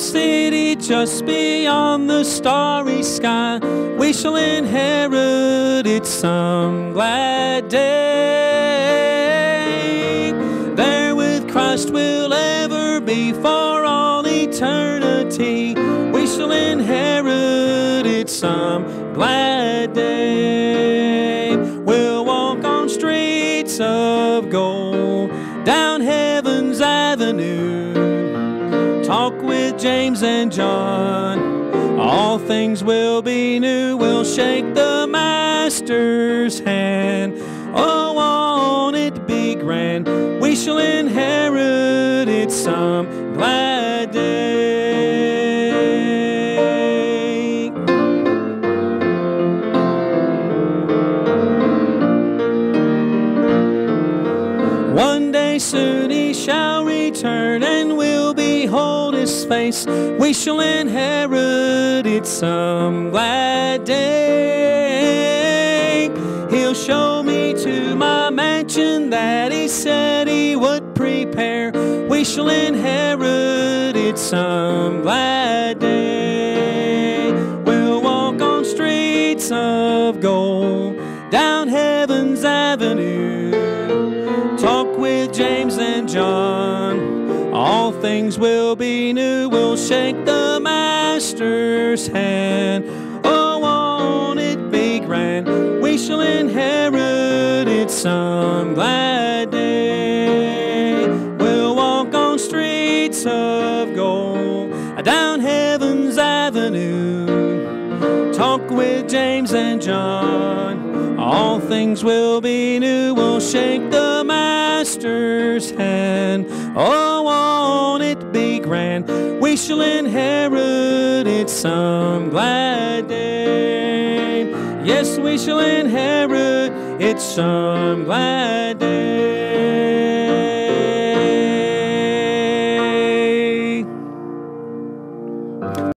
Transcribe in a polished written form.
city just beyond the starry sky. We shall inherit it some glad day. There with Christ we'll ever be for all eternity. We shall inherit it some glad day. We'll walk on streets of gold, down heaven's avenue, talk with James and John. All things will be new. We'll shake the Master's hand. Oh, won't it be grand? We shall inherit it some glad day. One day soon he shall return, and we'll behold his face. We shall inherit it some glad day. He'll show me to my mansion that he said he would prepare. We shall inherit it some glad day. We'll walk on streets of gold, down heaven's avenue, talk with James and John. All things will be new. We'll shake the Master's hand. Oh, won't it be grand? We shall inherit it some glad day. We'll walk on streets of gold, down heaven's avenue, talk with James and John. All things will be new. We'll shake the Master's hand. Oh, won't it be grand? We shall inherit it some glad day. Yes, we shall inherit it some glad day.